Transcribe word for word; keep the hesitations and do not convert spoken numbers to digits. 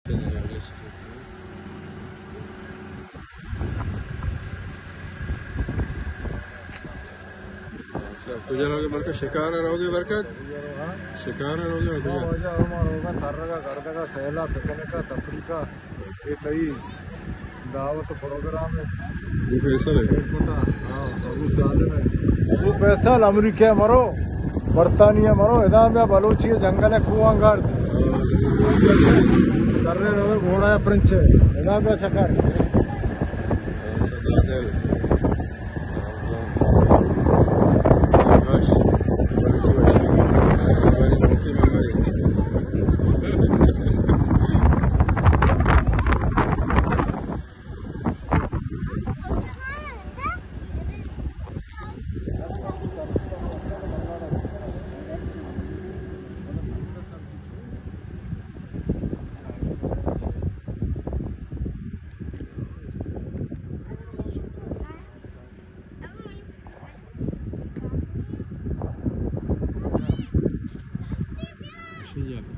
तुझे रहोगे बरकत शिकार रहोगे बरकत शिकार रहोगे मजा होगा तर्रगा गर्दगा सहला पिकने का तफरी का ये तई दावत प्रोग्राम है वो फैसल है पता हाँ अबू साले में वो फैसल अमेरिका मरो बर्तानिया मरो इधर में बलोची जंगल है कुआं गर्द तर्रे रहोगे घोड़ा है प्रिंच है इधर में चकर Yeah.